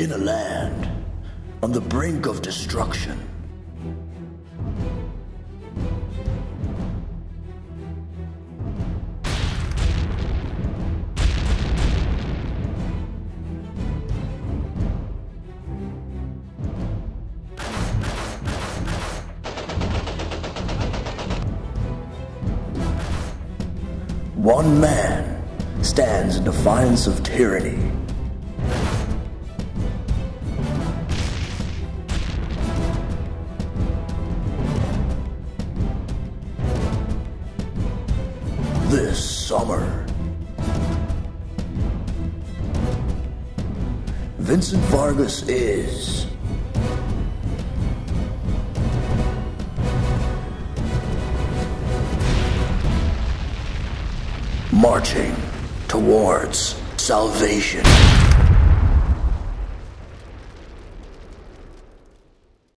In a land on the brink of destruction, one man stands in defiance of tyranny. This summer, Vincent Vargas is marching towards salvation.